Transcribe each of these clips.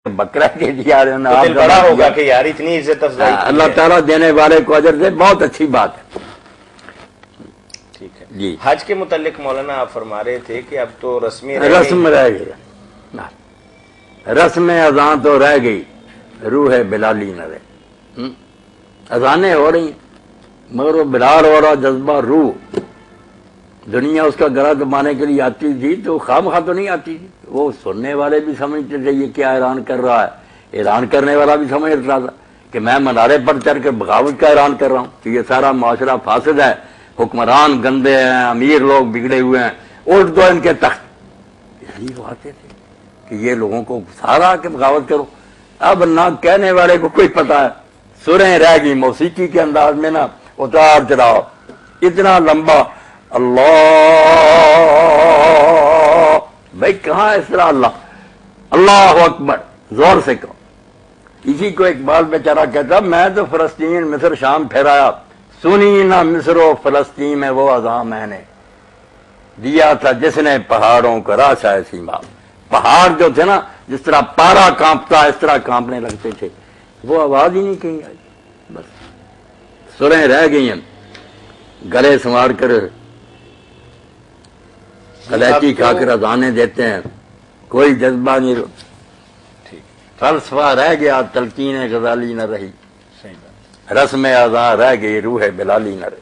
بکرا کے دیا بڑا ہوگا کہ یار اتنی عزت افزائی اللہ تعالیٰ دینے والے کو اجر دے، بہت اچھی بات ہے۔ ٹھیک ہے جی حج کے متعلق مولانا آپ فرما رہے تھے کہ اب تو رسم رہ گئی، رسم اذان تو رہ گئی، روح بلالی نہ رہے۔ اذانیں ہو رہی مگر وہ بلال ہو رہا جذبہ روح، دنیا اس کا گلا دبانے کے لیے آتی تھی تو خام خواہ تو نہیں آتی تھی، وہ سننے والے بھی سمجھتے تھے یہ کیا اعلان کر رہا ہے، اعلان کرنے والا بھی سمجھ رہا تھا کہ میں منارے پر چڑھ کر بغاوت کا اعلان کر رہا ہوں، تو یہ سارا معاشرہ فاسد ہے، حکمران گندے ہیں، امیر لوگ بگڑے ہوئے ہیں، الٹ دو ان کے تخت، اس لیے وہ آتے تھے کہ یہ لوگوں کو سارا کے بغاوت کرو۔ اب نہ کہنے والے کو کوئی پتا ہے، سریں رہ گئی موسیقی کے انداز میں، نا اتار چڑھاؤ اتنا لمبا، اللہ بھائی کہاں اس طرح اللہ اکبر زور سے کہو۔ اسی کو اقبال بیچارہ کہتا میں تو فلسطین مصر شام پھیرایا، سنی نہ مصر و فلسطین میں وہ اذاں میں نے دیا تھا جس نے پہاڑوں کو راشا سیما۔ پہاڑ جو تھے نا جس طرح پارا کانپتا اس طرح کانپنے لگتے تھے، وہ آواز ہی نہیں کہیں آئی، بس سریں رہ گئی ہیں، گلے سنوار کر کلیچی کھا کر اذانے دیتے ہیں، کوئی جذبہ نہیں، فلسفہ رہ گیا، تلقین غزالی نہ رہی، رسم اذان رہ گئی، روح بلالی نہ رہی۔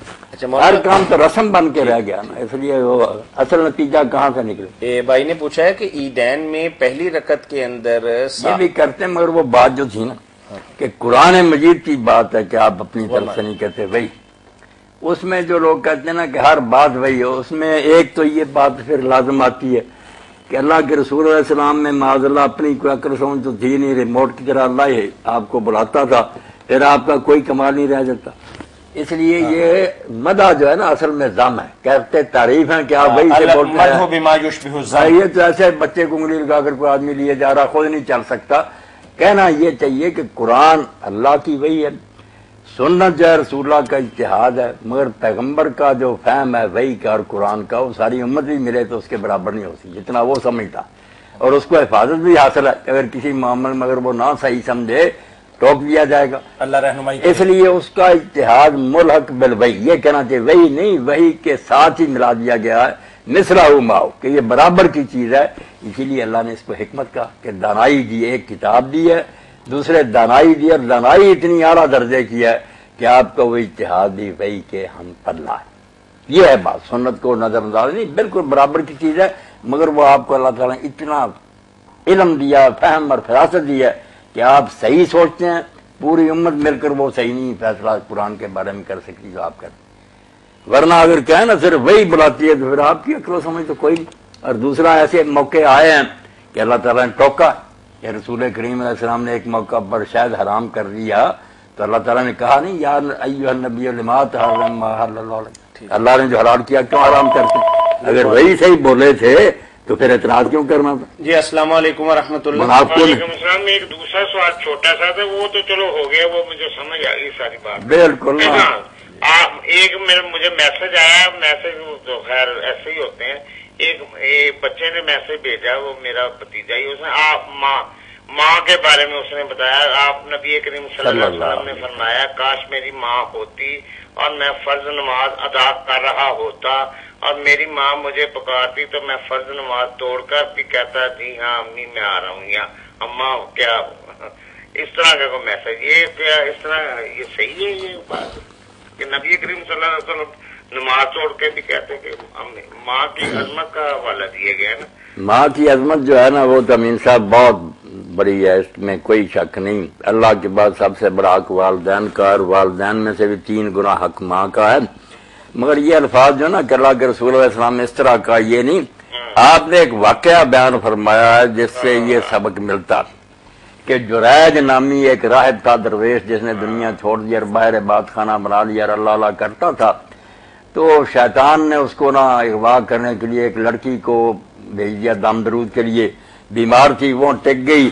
ہر کام تو رسم بن کے رہ گیا نا، اس لیے وہ اصل نتیجہ کہاں سے نکلے۔ بھائی نے پوچھا ہے کہ عیدین میں پہلی رکعت کے اندر یہ بھی کرتے مگر وہ بات جو تھی نا کہ قرآن مجید کی بات ہے کہ آپ اپنی طرف سے نہیں کہتے وہی، اس میں جو لوگ کہتے ہیں نا کہ ہر بات وہی ہو، اس میں ایک تو یہ بات پھر لازم آتی ہے کہ اللہ کے رسول علیہ السلام میں معاذ اللہ اپنی کوئی عقل سمجھ تو تھی نہیں، ریموٹ کی طرح اللہ ہی آپ کو بلاتا تھا، پھر آپ کا کوئی کمال نہیں رہ جاتا، اس لیے یہ مدح جو ہے نا اصل میں ذم ہے، کہتے تعریف ہیں کہ آپ وہی سے بولتے ہیں، یہ تو ایسے بچے کو انگلی لگا کر کوئی آدمی لیے جا رہا خود نہیں چل سکتا۔ کہنا یہ چاہیے کہ قرآن اللہ کی وہی ہے، سنت جو ہے رسول اللہ کا اجتہاد ہے، مگر پیغمبر کا جو فہم ہے وہی کا اور قرآن کا وہ ساری امت بھی ملے تو اس کے برابر نہیں ہوتی جتنا وہ سمجھتا، اور اس کو حفاظت بھی حاصل ہے، اگر کسی معاملے میں اگر وہ نہ صحیح سمجھے ٹوک دیا جائے گا، اللہ رہنمائی، اس لیے اس کا اجتہاد ملحق بالوحی، یہ کہنا چاہیے وہی نہیں، وہی کے ساتھ ہی ملا دیا گیا ہے، مثلہ ماؤ کہ یہ برابر کی چیز ہے، اسی لیے اللہ نے اس کو حکمت کہا کہ دانائی دی، ایک کتاب دی ہے، دوسرے دانائی دی، اور دانائی اتنی اعلیٰ درجے کی ہے کہ آپ کا وہ اجتہاد بھی وہی کے ہم پلہ ہے۔ یہ ہے بات، سنت کو نظر انداز نہیں، بالکل برابر کی چیز ہے، مگر وہ آپ کو اللہ تعالیٰ نے اتنا علم دیا، فہم اور فراست دی ہے کہ آپ صحیح سوچتے ہیں، پوری امت مل کر وہ صحیح نہیں فیصلہ قرآن کے بارے میں کر سکتی جو آپ کرتے، ورنہ اگر کہیں نا صرف وہی بلاتی ہے تو پھر آپ کی عقل و سمجھ تو کوئی نہیں۔ اور دوسرا ایسے موقع آئے ہیں کہ اللہ تعالیٰ نے ٹوکا کہ رسول کریم علیہ السلام نے ایک موقع پر شاید حرام کر دیا تو اللہ تعالیٰ نے کہا نہیں یا ایھا النبی لما تحرم ما احل اللہ لک، اللہ نے جو حلال کیا کیوں حرام کرتے، اگر وہی صحیح بولے تھے تو پھر اعتراض کیوں کرنا تھا۔ جی السلام علیکم ورحمۃ اللہ۔ وعلیکم السلام۔ میں ایک دوسرا سوال چھوٹا سا تھا، وہ تو چلو ہو گیا، وہ مجھے سمجھ آ گئی ساری بات، بالکل۔ ایک مجھے میسج آیا، میسج تو خیر ایسے ہی ہوتے ہیں، ایک بچے نے میسج بھیجا، وہ میرا بھتیجا ہی، اس نے آپ ماں کے بارے میں اس نے بتایا، آپ نبی کریم صلی اللہ علیہ وسلم نے فرمایا کاش میری ماں ہوتی اور میں فرض نماز ادا کر رہا ہوتا اور میری ماں مجھے پکارتی تو میں فرض نماز توڑ کر بھی کہتا جی ہاں امی میں آ رہا ہوں، یا اماں کیا، اس طرح کا کوئی میسج، یہ کیا اس طرح یہ صحیح ہے یہ بات کہ نبی کریم صلی اللہ علیہ وسلم نماز توڑ کے بھی کہتے کہ ماں کی عظمت کا حوالہ دیا گیا ہے نا؟ ماں کی عظمت جو ہے نا وہ تو امین صاحب بہت بڑی ہے، اس میں کوئی شک نہیں، اللہ کے بعد سب سے بڑا حق والدین کا، اور والدین میں سے بھی 3 گنا حق ماں کا ہے، مگر یہ الفاظ جو نا کہ اللہ کے رسول علیہ السلام نے اس طرح کا یہ نہیں، آپ نے ایک واقعہ بیان فرمایا ہے جس سے یہ سبق ملتا کہ جریج نامی ایک راہب تھا درویش، جس نے دنیا چھوڑ دی اور باہر عبادت خانہ بنا لیا اور اللہ اللہ کرتا تھا، تو شیطان نے اس کو نا اغوا کرنے کے لیے ایک لڑکی کو بھیج دیا دم درود کے لیے، بیمار تھی وہ ٹک گئی،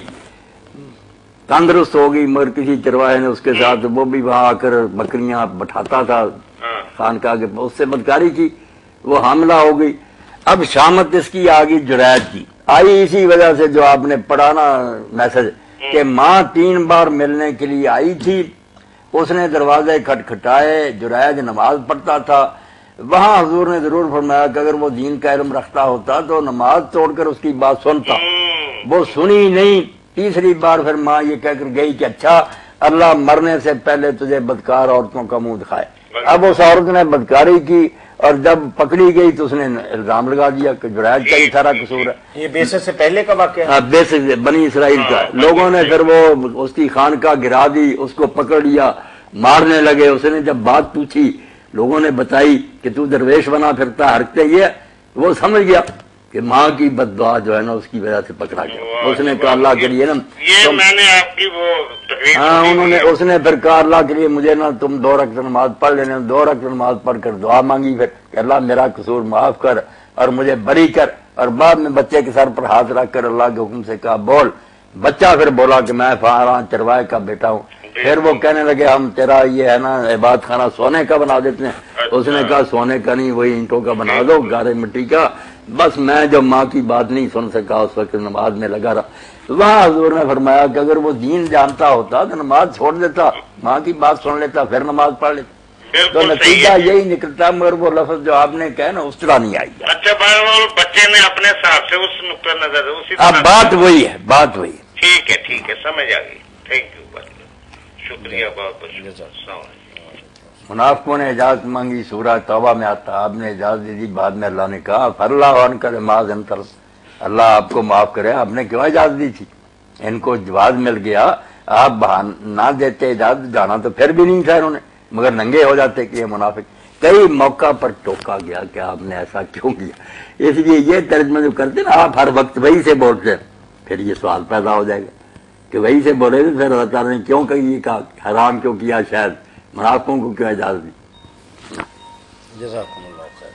تندرست ہو گئی، مگر کسی چرواہے نے اس کے ساتھ، وہ بھی وہاں آ کر بکریاں بٹھاتا تھا خانقاہ کے، اس سے بدکاری کی، وہ حاملہ ہو گئی، اب شامت اس کی آگی جرائد کی آئی اسی وجہ سے جو آپ نے پڑھا نا میسج کہ ماں 3 بار ملنے کے لیے آئی تھی، اس نے دروازے کھٹکھٹائے، جرائد نماز پڑھتا تھا، وہاں حضور نے ضرور فرمایا کہ اگر وہ دین کا علم رکھتا ہوتا تو نماز توڑ کر اس کی بات سنتا، وہ سنی نہیں۔ تیسری بار پھر ماں یہ کہہ کر گئی کہ اچھا اللہ مرنے سے پہلے تجھے بدکار عورتوں کا منہ دکھائے۔ اب اس عورت نے بدکاری کی اور جب پکڑی گئی تو اس نے الزام لگا دیا کہ جرائد کا ہی سارا قصور ہے۔ یہ بیسٹ سے پہلے کا واقعہ ہے؟ بیسک بنی اسرائیل کا۔ لوگوں نے پھر وہ اس کی خانقاہ گرا دی، اس کو پکڑ لیا، مارنے لگے۔ اس نے جب بات پوچھی، لوگوں نے بتائی کہ تو درویش بنا پھرتا، حرکتیں یہ، وہ سمجھ گیا کہ ماں کی بد دعا جو ہے نا اس کی وجہ سے پکڑا گیا۔ اس نے کہا اللہ کے لیے نا، یہ میں نے آپ کی وہ تقریر اس نے پھر کہا اللہ کے لیے مجھے نا تم 2 رکعت نماز پڑھ لینے۔ 2 رکعت نماز پڑھ کر دعا مانگی پھر کہ اللہ میرا قصور معاف کر اور مجھے بری کر، اور بعد میں بچے کے سر پر ہاتھ رکھ کر اللہ کے حکم سے کہا بول۔ بچہ پھر بولا کہ میں فلاں چروائے کا بیٹا ہوں۔ پھر وہ کہنے لگے ہم تیرا یہ ہے نا عبادت خانہ سونے کا بنا دیتے ہیں۔ اس نے کہا سونے کا نہیں، وہی اینٹوں کا بنا دو، گارے مٹی کا۔ بس میں جو ماں کی بات نہیں سن سکا اس وقت نماز میں لگا رہا۔ وہاں حضور نے فرمایا کہ اگر وہ دین جانتا ہوتا تو نماز چھوڑ دیتا، ماں کی بات سن لیتا، پھر نماز پڑھ لیتا۔ تو نتیجہ یہی نکلتا، مگر وہ لفظ جو آپ نے کہا نا اس طرح نہیں آئی۔ اچھا بچے نے اپنے حساب سے اس نقطۂ نظر اسی اب بات وہی ہے، بات وہی ہے۔ ٹھیک ہے سمجھ آ گئی۔ تھینک یو، شکریہ، بہت بہت شکریہ۔ منافقوں نے اجازت مانگی، سورہ توبہ میں آتا، آپ نے اجازت دے دی، بعد میں اللہ نے کہا فاللہ عنک لما ذنبت، اللہ آپ کو معاف کرے، آپ نے کیوں اجازت دی تھی؟ ان کو جواز مل گیا، آپ نہ دیتے اجازت، جانا تو پھر بھی نہیں تھا انہوں نے، مگر ننگے ہو جاتے کہ یہ منافق۔ کئی موقع پر ٹوکا گیا کہ آپ نے ایسا کیوں کیا۔ اس لیے یہ ترجمہ جو کرتے نا آپ ہر وقت وہی سے بولتے ہیں، پھر یہ سوال پیدا ہو جائے گا کہ وہی سے بولے تو پھر اللہ تعالیٰ نے کیوں کہی، کہا حرام کیوں کیا، شاید منافقوں کو کیوں اجازت دی۔ جزاکم اللہ خیر۔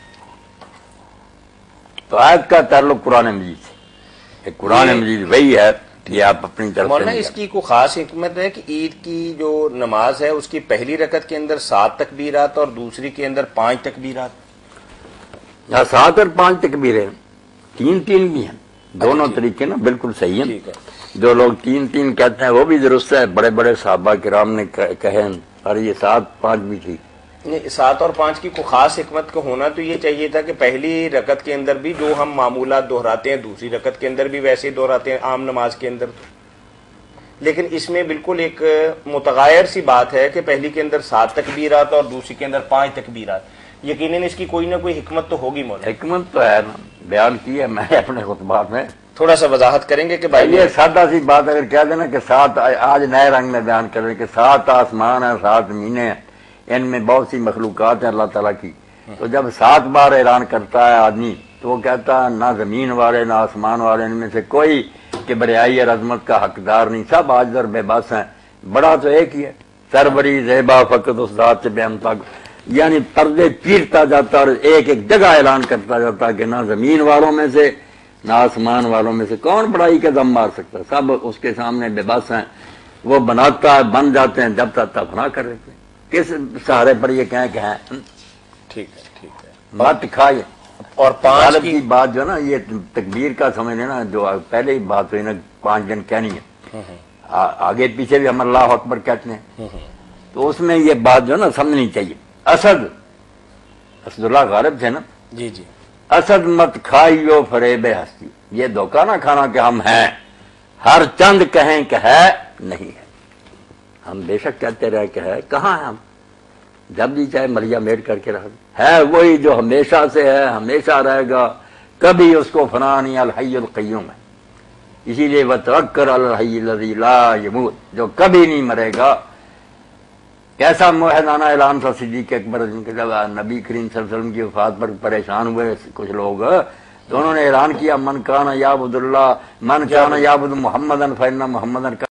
تو آیت کا تعلق قرآن مجید سے، قرآن مجید وہی ہے کہ آپ اپنی طرف مولانا اس کی کوئی خاص حکمت ہے کہ عید کی جو نماز ہے اس کی پہلی رکعت کے اندر 7 تکبیرات اور دوسری کے اندر 5 تکبیرات؟ 7 اور 5 تکبیریں، 3 بھی ہیں، دونوں طریقے نا بالکل صحیح ہیں۔ جو لوگ 3 کہتے ہیں وہ بھی درست ہے، بڑے بڑے صحابہ کرام نے کہے، اور یہ 7 5 بھی تھی۔ 7 اور 5 کی کوئی خاص حکمت کا ہونا تو یہ چاہیے تھا کہ پہلی رکعت کے اندر بھی جو ہم معمولات دہراتے ہیں دوسری رکعت کے اندر بھی ویسے ہی دہراتے ہیں عام نماز کے اندر تو، لیکن اس میں بالکل ایک متغیر سی بات ہے کہ پہلی کے اندر 7 تکبیرات اور دوسری کے اندر 5 تکبیرات۔ یقیناً اس کی کوئی نہ کوئی حکمت تو ہوگی مولانا۔ حکمت تو ہے نا، بیان کی ہے میں اپنے خطبات میں، تھوڑا سا وضاحت کریں گے کہ بھائی یہ سادہ سی بات اگر کہہ دینا کہ 7 آج نئے رنگ میں بیان کریں کہ 7 آسمان ہیں، 7 زمینیں ہیں، ان میں بہت سی مخلوقات ہیں اللہ تعالیٰ کی، تو جب 7 بار اعلان کرتا ہے آدمی تو وہ کہتا ہے نہ زمین والے نہ آسمان والے ان میں سے کوئی کبریائی اور عظمت کا حقدار نہیں، سب عاجز اور بے بس ہیں، بڑا تو ایک ہی ہے، سربری زیبا فقط اس ذات سے بے امتا، یعنی پردے پیرتا جاتا اور ایک ایک جگہ اعلان کرتا جاتا کہ نہ زمین والوں میں سے نہ آسمان والوں میں سے کون بڑائی کا دم مار سکتا، سب اس کے سامنے بے بس ہیں، وہ بناتا ہے، بن جاتے ہیں، جب تک فنا کر دیتے ہیں، کس سہارے پر یہ کہیں کہ ہیں۔ ٹھیک ہے مت کھائے۔ اور 5 کی بات جو ہے نا یہ تکبیر کا سمجھ لینا، جو پہلے ہی بات ہوئی نا 5 دن کہنی ہے، آگے پیچھے بھی ہم اللہ اکبر کہتے ہیں، تو اس میں یہ بات جو ہے نا سمجھنی چاہیے۔ اسد اللہ غالب تھے نا، جی اسد مت کھائیو فریب ہستی، یہ دھوکہ نہ کھانا کہ ہم ہیں، ہر چند کہیں کہ ہے نہیں ہے، ہم بے شک کہتے رہے کہ ہے، کہاں ہے ہم، جب بھی چاہے مریا میٹ کر کے رکھ ہے وہی جو ہمیشہ سے ہے، ہمیشہ رہے گا، کبھی اس کو فنا نہیں، الحی القیوم ہے، اسی لیے وتوکل علی الحی الذی لا یموت، جو کبھی نہیں مرے گا۔ کیسا موحدانہ اعلان تھا صدیق اکبر کے جب نبی کریم صلی اللہ علیہ وسلم کی وفات پر پریشان ہوئے کچھ لوگ، تو انہوں نے اعلان کیا من کان یعبد اللہ من کان یعبد محمدن فإن محمدن